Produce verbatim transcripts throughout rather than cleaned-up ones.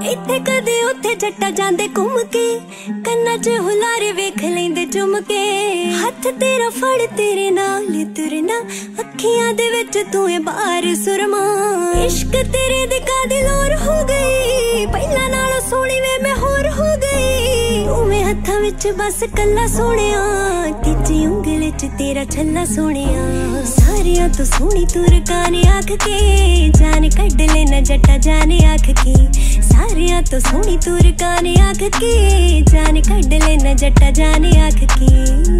इत्थे कदे उत्थे जट्टा जांदे घुम के, कन्ना च हुलारे वेख लेंदे चुम के। हथ तेरा फड़ तेरे नाल तुरना, अखियां दे विच तू है बार सुरमा। इश्क तेरे दी कादी लोर हो गई, पहला नालों सोहनी वे मैं होर हो गई। उवें हत्थां विच बस कल्ला सोहणिया, तीजी उंगल च तेरा छल्ला सोहणिया। सारियां तो सोहनी तू रकाने आख के, जान कढ लेना जट्टा जाने आख के। सारियां तो सोहनी तू रकाने आख के, जान कढ लेना जट्टा जाने आख के।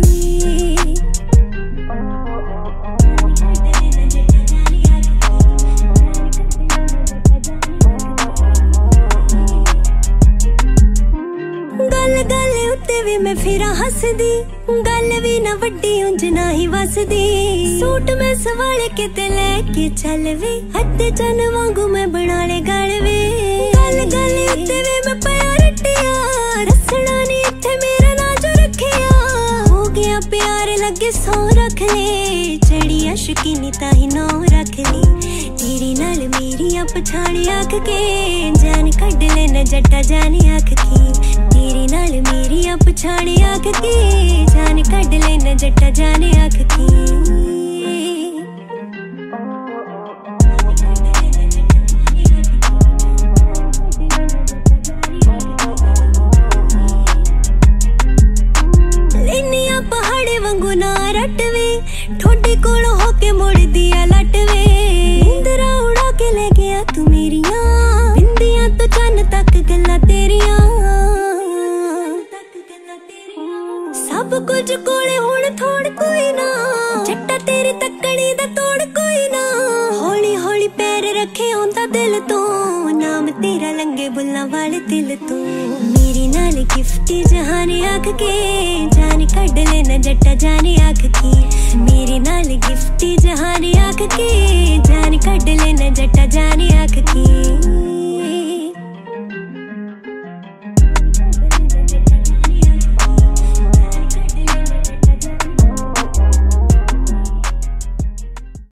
गल गल उत्ते भी मैं फिरा हसदी, गल भी ना वड्डी उंज ना ही वसदी। सूट मैं सवाले किते लेके चल वे, अद्दे चन वांगू मैं बना ले गल वे। गल गल उत्ते भी मैं पाया रटिया, रसना नी इत्थे मेरा ना जो रखिया। हो गया प्यार लगे सौ रख ले, चढ़ी अशकी नी ताही नौ रख ली। तेरी नाल मेरी पछाड़ी आख के, जान कढ लेना जट्टा जाने आख के। तेरी नाल मेरी पछाड़ी आख के, जान कढ लेना जट्टा जाने आख के। लेनिया पहाड़े वांगू ना रटवे, ठोडी कोलों होके मोड़ दिया लटवे। इंदरा उड़ा के ले गया तू मेरिया, बिंदियां तो चन्न तक गल्लां तेरिया। सब कुछ कोले हुण थोड़ कोई ना, जट्टा तेरी तकड़ी दा तोड़ कोई ना। हौली हौली पैर रखे आंदा दिल तो, नाम तेरा लंगे बुल्ला वाले दिल तो। मेरी नाल गिफ्टी जहाने आख के, जान कढ लेना जट्टा जाने आख के। मेरी नाल गिफ्टी जहाने आख के, जान कढ लेना जट्टा जाने आख के।